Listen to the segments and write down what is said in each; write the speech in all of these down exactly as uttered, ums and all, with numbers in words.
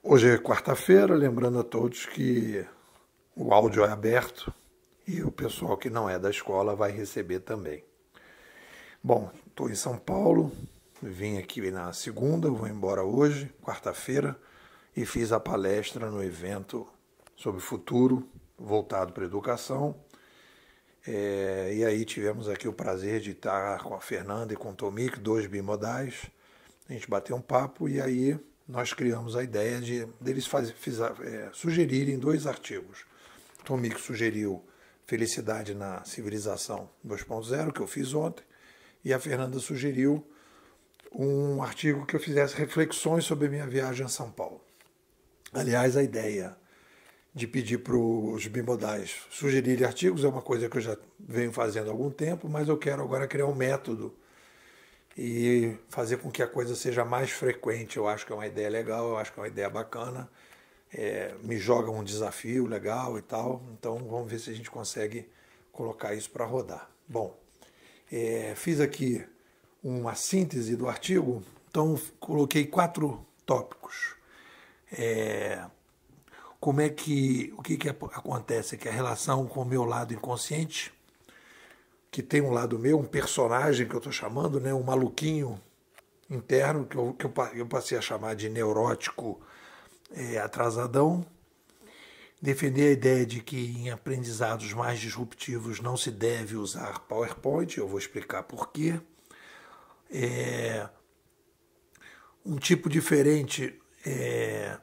Hoje é quarta-feira, lembrando a todos que o áudio é aberto e o pessoal que não é da escola vai receber também. Bom, estou em São Paulo, vim aqui na segunda, vou embora hoje, quarta-feira, e fiz a palestra no evento sobre futuro, voltado para a educação. É, e aí tivemos aqui o prazer de estar com a Fernanda e com o Tomic, dois bimodais. A gente bateu um papo e aí nós criamos a ideia de deles faz, fiz, é, sugerirem dois artigos. O Tomic sugeriu Felicidade na Civilização dois ponto zero, que eu fiz ontem, e a Fernanda sugeriu um artigo que eu fizesse reflexões sobre a minha viagem a São Paulo. Aliás, a ideia de pedir para os bimodais sugerirem artigos é uma coisa que eu já venho fazendo há algum tempo, mas eu quero agora criar um método e fazer com que a coisa seja mais frequente. Eu acho que é uma ideia legal, eu acho que é uma ideia bacana, é, me joga um desafio legal e tal, então vamos ver se a gente consegue colocar isso para rodar. Bom, é, fiz aqui uma síntese do artigo, então coloquei quatro tópicos. É, como é que, o que, que acontece, que a relação com o meu lado inconsciente, que tem um lado meu, um personagem que eu estou chamando, né, um maluquinho interno, que eu, que eu passei a chamar de neurótico é, atrasadão. Defender a ideia de que em aprendizados mais disruptivos não se deve usar PowerPoint, eu vou explicar por quê. É, um tipo diferente é,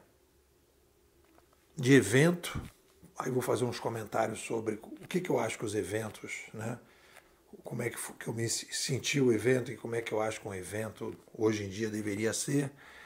de evento, aí vou fazer uns comentários sobre o que, que eu acho que os eventos, né, como é que, que eu me senti o evento e como é que eu acho que um evento hoje em dia deveria ser,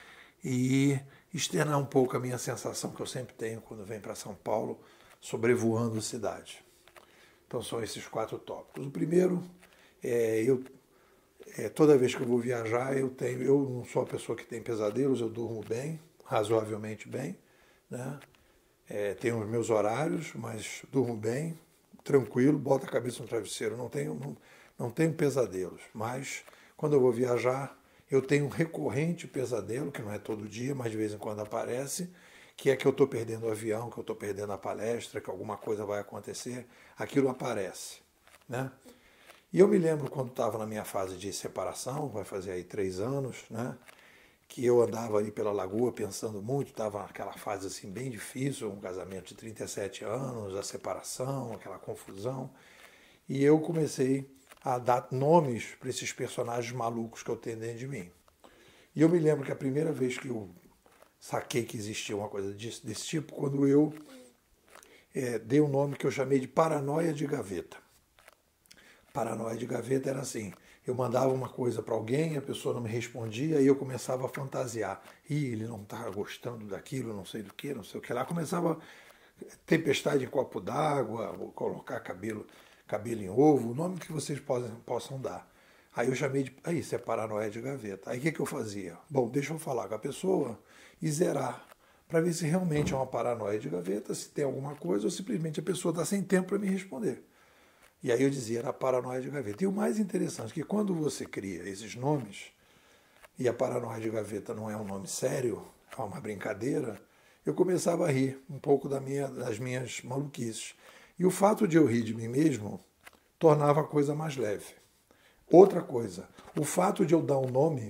e externar um pouco a minha sensação que eu sempre tenho quando venho para São Paulo, sobrevoando a cidade. Então são esses quatro tópicos. O primeiro é, eu, é toda vez que eu vou viajar, eu tenho, eu não sou a pessoa que tem pesadelos, eu durmo bem, razoavelmente bem, né? É, tenho os meus horários, mas durmo bem, tranquilo, boto a cabeça no travesseiro, não tenho, não, não tenho pesadelos, mas quando eu vou viajar, eu tenho um recorrente pesadelo, que não é todo dia, mas de vez em quando aparece, que é que eu estou perdendo o avião, que eu estou perdendo a palestra, que alguma coisa vai acontecer, aquilo aparece, né? E eu me lembro quando estava na minha fase de separação, vai fazer aí três anos, né? Que eu andava ali pela lagoa pensando muito, estava naquela fase assim bem difícil, um casamento de trinta e sete anos, a separação, aquela confusão, e eu comecei a dar nomes para esses personagens malucos que eu tenho dentro de mim. E eu me lembro que a primeira vez que eu saquei que existia uma coisa desse, desse tipo, quando eu é, dei um nome que eu chamei de paranoia de gaveta. Paranoia de gaveta era assim: eu mandava uma coisa para alguém, a pessoa não me respondia, e eu começava a fantasiar. Ih, ele não está gostando daquilo, não sei do que, não sei o que lá. Começava tempestade em copo d'água, colocar cabelo, cabelo em ovo, o nome que vocês possam, possam dar. Aí eu chamei de... Aí, isso é paranoia de gaveta. Aí o que, que eu fazia? Bom, deixa eu falar com a pessoa e zerar, para ver se realmente é uma paranoia de gaveta, se tem alguma coisa, ou simplesmente a pessoa está sem tempo para me responder. E aí eu dizia, era paranoia de gaveta. E o mais interessante é que quando você cria esses nomes, e a paranoia de gaveta não é um nome sério, é uma brincadeira, eu começava a rir um pouco da minha, das minhas maluquices. E o fato de eu rir de mim mesmo tornava a coisa mais leve. Outra coisa, o fato de eu dar um nome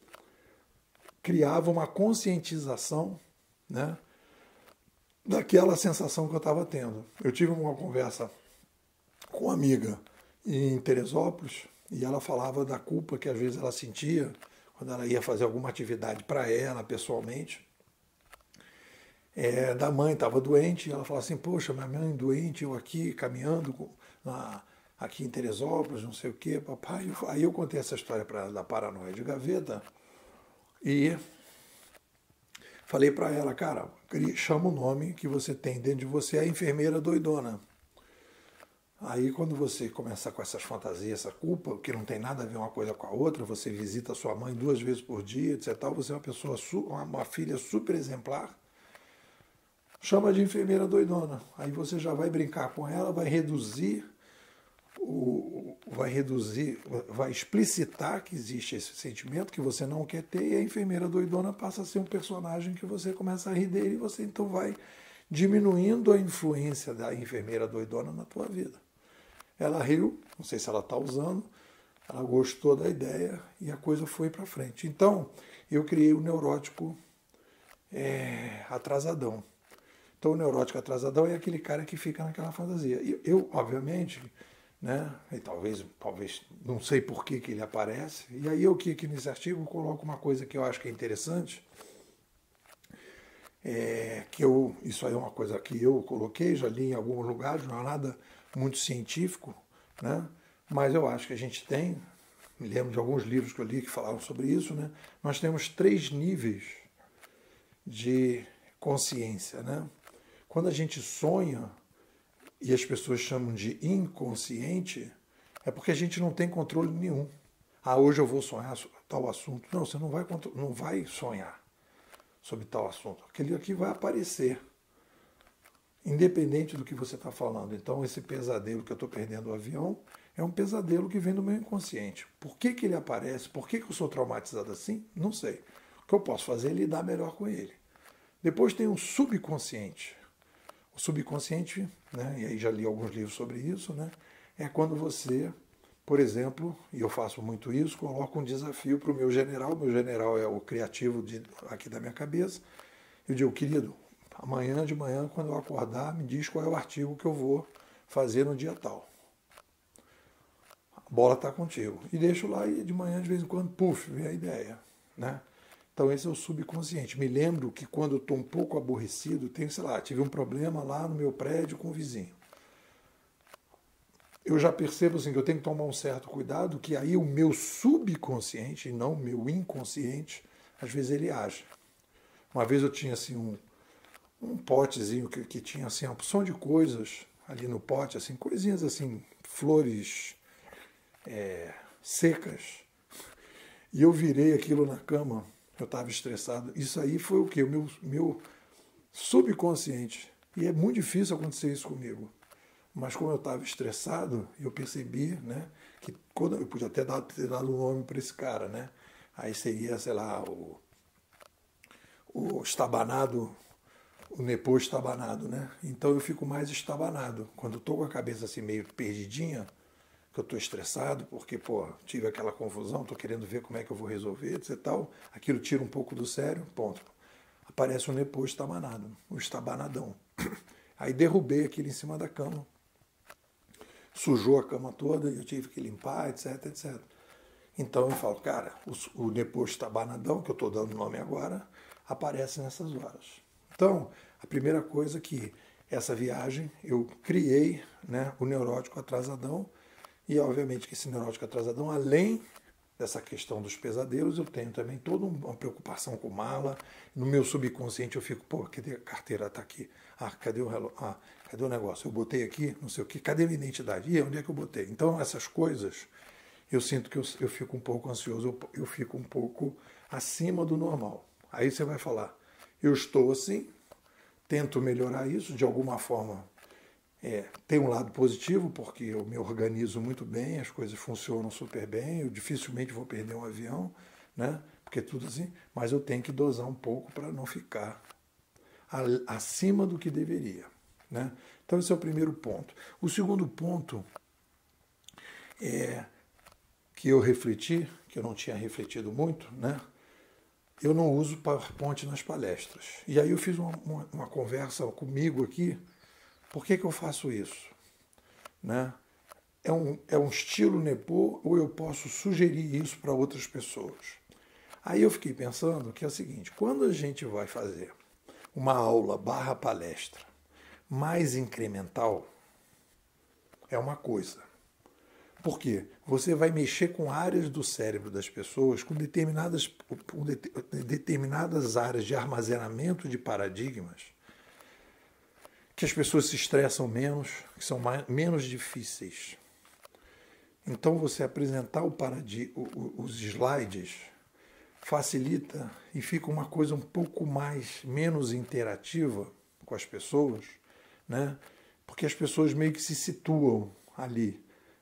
criava uma conscientização, né, daquela sensação que eu estava tendo. Eu tive uma conversa com uma amiga em Teresópolis, e ela falava da culpa que às vezes ela sentia quando ela ia fazer alguma atividade para ela, pessoalmente. É, da mãe estava doente, e ela falava assim, poxa, minha mãe doente, eu aqui caminhando na, aqui em Teresópolis, não sei o quê, papai. Aí eu contei essa história para ela da paranoia de gaveta, e falei para ela, cara, chama o nome que você tem dentro de você, a enfermeira doidona. Aí quando você começa com essas fantasias, essa culpa, que não tem nada a ver uma coisa com a outra, você visita a sua mãe duas vezes por dia, etcétera, você é uma pessoa, uma filha super exemplar, chama de enfermeira doidona. Aí você já vai brincar com ela, vai reduzir o, vai reduzir, vai explicitar que existe esse sentimento que você não quer ter, e a enfermeira doidona passa a ser um personagem que você começa a rir dele, e você então vai diminuindo a influência da enfermeira doidona na tua vida. Ela riu, não sei se ela está usando, ela gostou da ideia e a coisa foi para frente. Então, eu criei o neurótico é, atrasadão. Então, o neurótico atrasadão é aquele cara que fica naquela fantasia. Eu, eu obviamente, né, e talvez, talvez, não sei por que, que ele aparece, e aí eu aqui, aqui nesse artigo coloco uma coisa que eu acho que é interessante, é, que eu, isso aí é uma coisa que eu coloquei, já li em alguns lugares, não é nada muito científico, né, mas eu acho que a gente tem, me lembro de alguns livros que eu li que falavam sobre isso, né, nós temos três níveis de consciência, né? Quando a gente sonha, e as pessoas chamam de inconsciente, é porque a gente não tem controle nenhum. Ah, hoje eu vou sonhar sobre tal assunto. Não, você não vai, não vai sonhar sobre tal assunto. Aquele aqui vai aparecer, independente do que você está falando. Então, esse pesadelo que eu estou perdendo o avião é um pesadelo que vem do meu inconsciente. Por que, que ele aparece? Por que, que eu sou traumatizado assim? Não sei. O que eu posso fazer é lidar melhor com ele. Depois tem o subconsciente. O subconsciente, né, e aí já li alguns livros sobre isso, né, é quando você, por exemplo, e eu faço muito isso, coloco um desafio para o meu general, o meu general é o criativo de, aqui da minha cabeça, eu digo, querido, amanhã de manhã, quando eu acordar, me diz qual é o artigo que eu vou fazer no dia tal. A bola está contigo. E deixo lá e de manhã, de vez em quando, puf, vem a ideia, né? Então esse é o subconsciente. Me lembro que quando eu estou um pouco aborrecido, tenho, sei lá, tive um problema lá no meu prédio com o vizinho. Eu já percebo assim, que eu tenho que tomar um certo cuidado, que aí o meu subconsciente, e não o meu inconsciente, às vezes ele age. Uma vez eu tinha assim um, um potezinho que, que tinha assim, uma opção de coisas ali no pote, assim, coisinhas assim, flores é, secas. E eu virei aquilo na cama. Eu estava estressado. Isso aí foi o quê? O meu, meu subconsciente. E é muito difícil acontecer isso comigo. Mas como eu estava estressado, eu percebi, né, que quando eu podia até dar, ter dado um nome para esse cara, né? Aí seria, sei lá, o, o estabanado, o Nepô estabanado, né? Então eu fico mais estabanado. Quando eu estou com a cabeça assim meio perdidinha, que eu estou estressado, porque, pô, tive aquela confusão, estou querendo ver como é que eu vou resolver, etc e tal, aquilo tira um pouco do sério, ponto. Aparece o Nepô estabanado, o estabanadão. Aí derrubei aquilo em cima da cama, sujou a cama toda, e eu tive que limpar, etc, etcétera. Então eu falo, cara, o, o Nepô estabanadão, que eu estou dando o nome agora, aparece nessas horas. Então, a primeira coisa que essa viagem, eu criei, né, o neurótico atrasadão. E, obviamente, que esse neurótico atrasadão, além dessa questão dos pesadelos, eu tenho também toda uma preocupação com mala. No meu subconsciente eu fico, pô, cadê a carteira? Está aqui. Ah, cadê o relógio? Ah, cadê o negócio? Eu botei aqui, não sei o quê. Cadê a minha identidade? E onde é que eu botei? Então, essas coisas, eu sinto que eu, eu fico um pouco ansioso, eu, eu fico um pouco acima do normal. Aí você vai falar, eu estou assim, tento melhorar isso de alguma forma. É, tem um lado positivo, porque eu me organizo muito bem, as coisas funcionam super bem, eu dificilmente vou perder um avião, né? Porque tudo assim, mas eu tenho que dosar um pouco para não ficar acima do que deveria, né? Então esse é o primeiro ponto. O segundo ponto é que eu refleti, que eu não tinha refletido muito, né? Eu não uso PowerPoint nas palestras. E aí eu fiz uma, uma, uma conversa comigo aqui. Por que, que eu faço isso? Né? É, um, é um estilo Nepô ou eu posso sugerir isso para outras pessoas? Aí eu fiquei pensando que é o seguinte, quando a gente vai fazer uma aula barra palestra mais incremental, é uma coisa. Por quê? Você vai mexer com áreas do cérebro das pessoas, com determinadas, com determinadas áreas de armazenamento de paradigmas, que as pessoas se estressam menos, que são mais, menos difíceis. Então, você apresentar o paradig- os slides facilita e fica uma coisa um pouco mais, menos interativa com as pessoas, né? Porque as pessoas meio que se situam ali,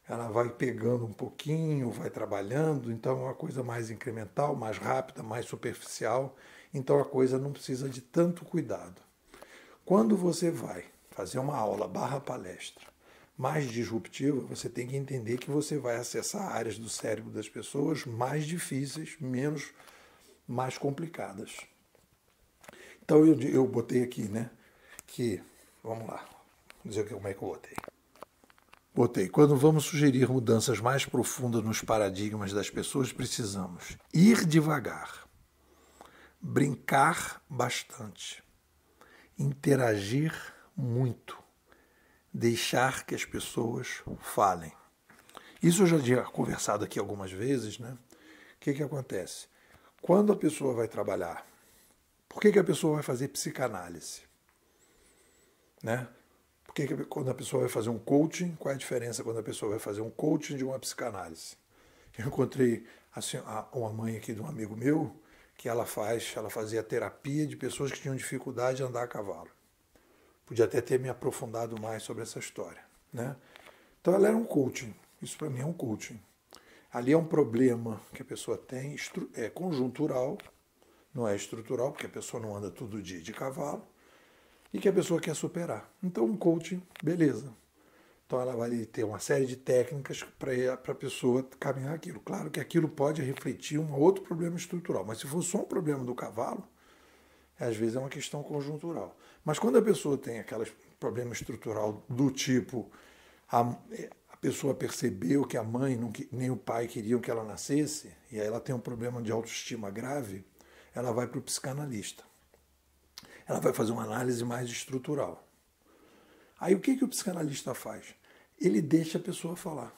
ela vai pegando um pouquinho, vai trabalhando, então é uma coisa mais incremental, mais rápida, mais superficial, então a coisa não precisa de tanto cuidado. Quando você vai fazer uma aula barra palestra mais disruptiva, você tem que entender que você vai acessar áreas do cérebro das pessoas mais difíceis, menos, mais complicadas. Então eu, eu botei aqui, né, que, vamos lá, vou dizer como é que eu botei. Botei, quando vamos sugerir mudanças mais profundas nos paradigmas das pessoas, precisamos ir devagar, brincar bastante, interagir muito, deixar que as pessoas falem. Isso eu já tinha conversado aqui algumas vezes, né? O que que acontece? Quando a pessoa vai trabalhar, por que que a pessoa vai fazer psicanálise? Né? Por que que quando a pessoa vai fazer um coaching, qual é a diferença quando a pessoa vai fazer um coaching de uma psicanálise? Eu encontrei assim, uma mãe aqui de um amigo meu, que ela faz, ela fazia terapia de pessoas que tinham dificuldade de andar a cavalo. Podia até ter me aprofundado mais sobre essa história, né? Então ela era um coaching. Isso para mim é um coaching. Ali é um problema que a pessoa tem, é conjuntural, não é estrutural, porque a pessoa não anda todo dia de cavalo, e que a pessoa quer superar. Então um coaching, beleza. Então ela vai ter uma série de técnicas para a pessoa caminhar aquilo. Claro que aquilo pode refletir um outro problema estrutural, mas se for só um problema do cavalo, às vezes é uma questão conjuntural. Mas quando a pessoa tem aquele problema estrutural do tipo a, a pessoa percebeu que a mãe não, nem o pai queriam que ela nascesse, e aí ela tem um problema de autoestima grave, ela vai para o psicanalista. Ela vai fazer uma análise mais estrutural. Aí o que, que o psicanalista faz? Ele deixa a pessoa falar.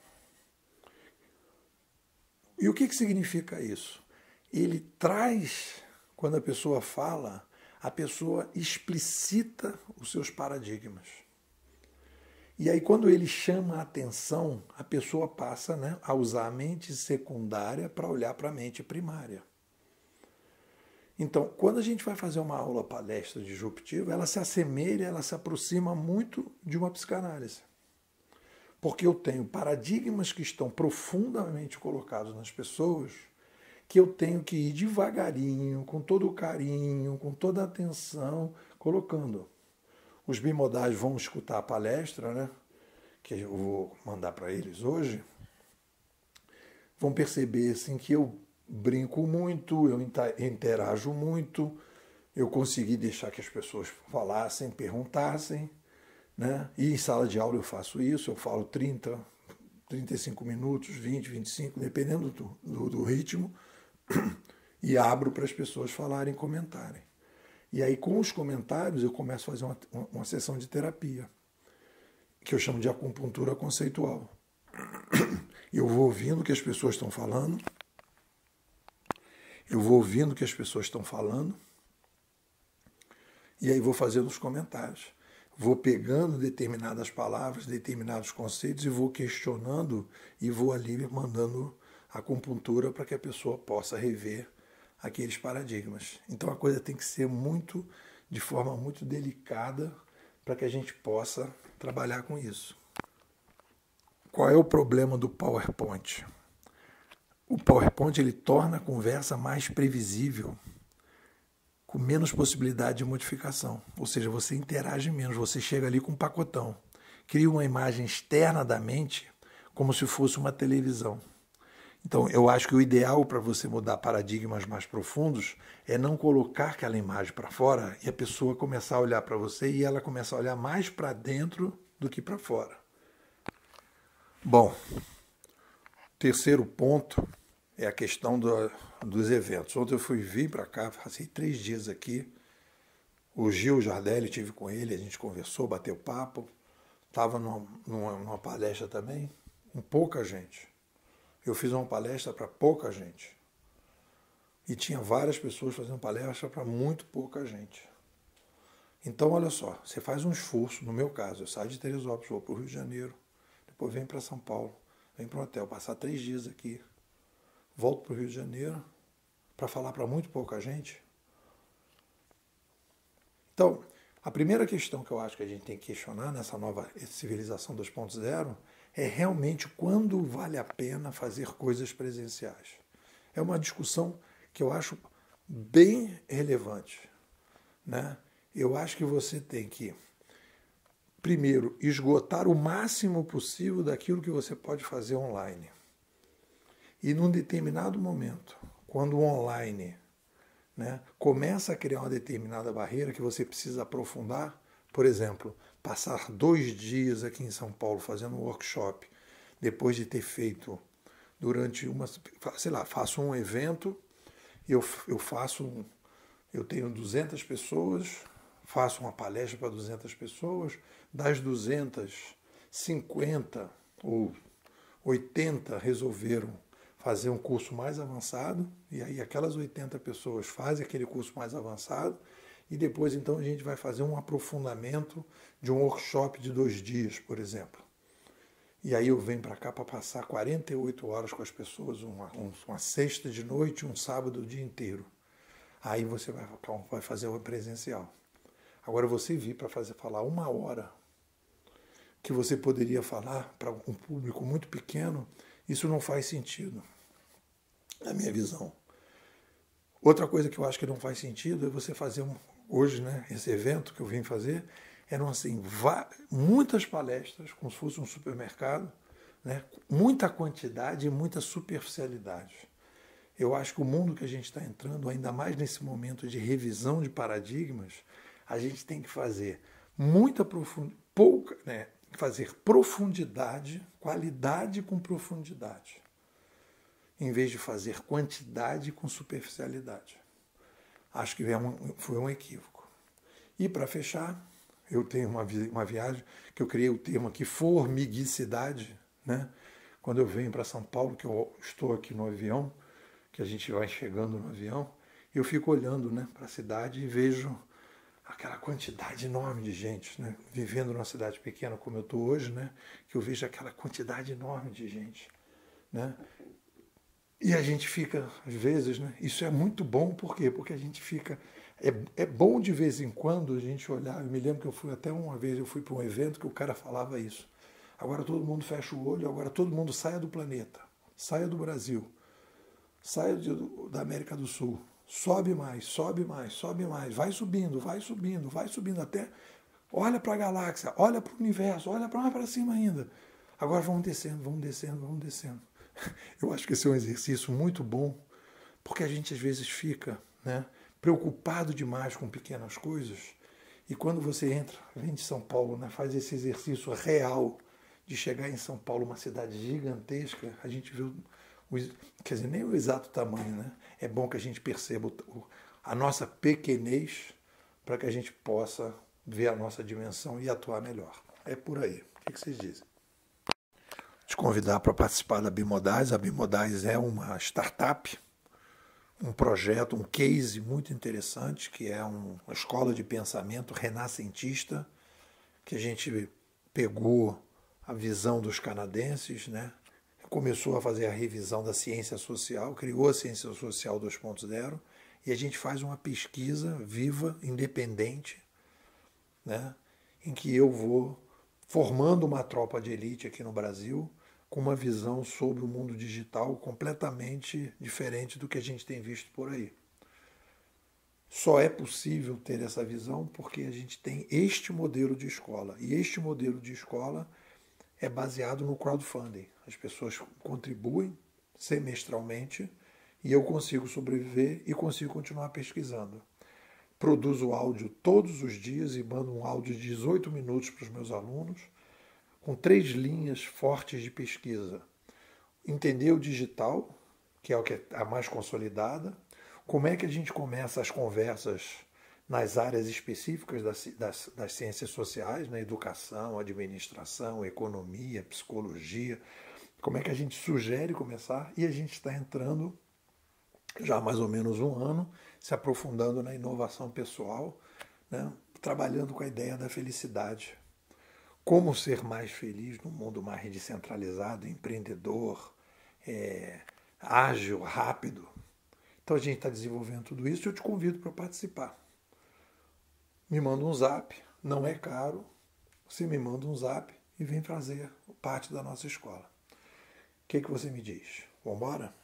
E o que, que significa isso? Ele traz, quando a pessoa fala, a pessoa explicita os seus paradigmas. E aí quando ele chama a atenção, a pessoa passa, né, a usar a mente secundária para olhar para a mente primária. Então, quando a gente vai fazer uma aula palestra disruptiva, ela se assemelha, ela se aproxima muito de uma psicanálise. Porque eu tenho paradigmas que estão profundamente colocados nas pessoas, que eu tenho que ir devagarinho, com todo o carinho, com toda a atenção, colocando. Os bimodais vão escutar a palestra, né, que eu vou mandar para eles hoje, vão perceber assim, que eu brinco muito, eu interajo muito, eu consegui deixar que as pessoas falassem, perguntassem, né? E em sala de aula eu faço isso, eu falo trinta, trinta e cinco minutos, vinte, vinte e cinco, dependendo do, do, do ritmo, e abro para as pessoas falarem, comentarem. E aí com os comentários eu começo a fazer uma, uma, uma sessão de terapia, que eu chamo de acupuntura conceitual. Eu vou ouvindo o que as pessoas estão falando, eu vou ouvindo o que as pessoas estão falando, e aí vou fazendo os comentários. Vou pegando determinadas palavras, determinados conceitos, e vou questionando, e vou ali mandando a acupuntura para que a pessoa possa rever aqueles paradigmas. Então a coisa tem que ser muito, de forma muito delicada, para que a gente possa trabalhar com isso. Qual é o problema do PowerPoint? O PowerPoint ele torna a conversa mais previsível, com menos possibilidade de modificação. Ou seja, você interage menos, você chega ali com um pacotão. Cria uma imagem externa da mente como se fosse uma televisão. Então, eu acho que o ideal para você mudar paradigmas mais profundos é não colocar aquela imagem para fora e a pessoa começar a olhar para você e ela começar a olhar mais para dentro do que para fora. Bom, terceiro ponto é a questão do, dos eventos. Ontem eu fui vir para cá, passei três dias aqui. O Gil Jardelli, estive com ele, a gente conversou, bateu papo. Estava numa, numa, numa palestra também, com pouca gente. Eu fiz uma palestra para pouca gente. E tinha várias pessoas fazendo palestra para muito pouca gente. Então, olha só, você faz um esforço, no meu caso, eu saio de Teresópolis, vou para o Rio de Janeiro, depois venho para São Paulo, venho para um hotel, passar três dias aqui, volto para o Rio de Janeiro para falar para muito pouca gente. Então, a primeira questão que eu acho que a gente tem que questionar nessa nova civilização dois ponto zero é realmente quando vale a pena fazer coisas presenciais. É uma discussão que eu acho bem relevante, né? Eu acho que você tem que, primeiro, esgotar o máximo possível daquilo que você pode fazer online. E num determinado momento, quando o online, né, começa a criar uma determinada barreira que você precisa aprofundar, por exemplo, passar dois dias aqui em São Paulo fazendo um workshop, depois de ter feito durante uma, sei lá, faço um evento, eu, eu faço, um, eu tenho duzentas pessoas, faço uma palestra para duzentas pessoas, das duzentas, cinquenta ou oitenta resolveram fazer um curso mais avançado, e aí aquelas oitenta pessoas fazem aquele curso mais avançado, e depois então a gente vai fazer um aprofundamento de um workshop de dois dias, por exemplo. E aí eu venho para cá para passar quarenta e oito horas com as pessoas, uma, uma sexta de noite, um sábado o dia inteiro. Aí você vai, vai fazer o presencial. Agora você vir para fazer falar uma hora que você poderia falar para um público muito pequeno, isso não faz sentido, na minha visão. Outra coisa que eu acho que não faz sentido é você fazer, um, hoje, né, esse evento que eu vim fazer, eram assim, muitas palestras, como se fosse um supermercado, né, muita quantidade e muita superficialidade. Eu acho que o mundo que a gente está entrando, ainda mais nesse momento de revisão de paradigmas, a gente tem que fazer muita profundidade, pouca, né, fazer profundidade, qualidade com profundidade, em vez de fazer quantidade com superficialidade. Acho que é um, foi um equívoco. E para fechar, eu tenho uma, uma viagem que eu criei o termo aqui, formiguicidade, né? Quando eu venho para São Paulo, que eu estou aqui no avião, que a gente vai chegando no avião, eu fico olhando, né, para a cidade e vejo aquela quantidade enorme de gente, né? Vivendo numa cidade pequena como eu estou hoje, né? Que eu vejo aquela quantidade enorme de gente, né? E a gente fica, às vezes, né? Isso é muito bom, por quê? Porque a gente fica... É, é bom de vez em quando a gente olhar. Eu me lembro que eu fui até uma vez, eu fui para um evento que o cara falava isso. Agora todo mundo fecha o olho, agora todo mundo saia do planeta, saia do Brasil, saia de, da América do Sul. Sobe mais, sobe mais, sobe mais, vai subindo, vai subindo, vai subindo até... Olha para a galáxia, olha para o universo, olha para lá para cima ainda. Agora vamos descendo, vamos descendo, vamos descendo. Eu acho que esse é um exercício muito bom, porque a gente às vezes fica, né, preocupado demais com pequenas coisas, e quando você entra, vem de São Paulo, né, faz esse exercício real de chegar em São Paulo, uma cidade gigantesca, a gente vê, o, o, quer dizer, nem o exato tamanho, né? É bom que a gente perceba o, a nossa pequenez para que a gente possa ver a nossa dimensão e atuar melhor. É por aí. O que vocês dizem? Te convidar para participar da Bimodais. A Bimodais é uma startup, um projeto, um case muito interessante, que é uma escola de pensamento renascentista, que a gente pegou a visão dos canadenses, né? Começou a fazer a revisão da ciência social, criou a ciência social dois ponto zero, e a gente faz uma pesquisa viva, independente, né? Em que eu vou formando uma tropa de elite aqui no Brasil, com uma visão sobre o mundo digital completamente diferente do que a gente tem visto por aí. Só é possível ter essa visão porque a gente tem este modelo de escola. E este modelo de escola é baseado no crowdfunding. As pessoas contribuem semestralmente e eu consigo sobreviver e consigo continuar pesquisando. Produzo áudio todos os dias e mando um áudio de dezoito minutos para os meus alunos, com três linhas fortes de pesquisa. Entender o digital, que é o que é a mais consolidada, como é que a gente começa as conversas nas áreas específicas das, das, das ciências sociais, na educação, administração, economia, psicologia, como é que a gente sugere começar, e a gente está entrando já há mais ou menos um ano, se aprofundando na inovação pessoal, né, trabalhando com a ideia da felicidade. Como ser mais feliz num mundo mais descentralizado, empreendedor, é, ágil, rápido. Então a gente está desenvolvendo tudo isso e eu te convido para participar. Me manda um zap, não é caro, você me manda um zap e vem fazer parte da nossa escola. O que, que você me diz? Vamos embora?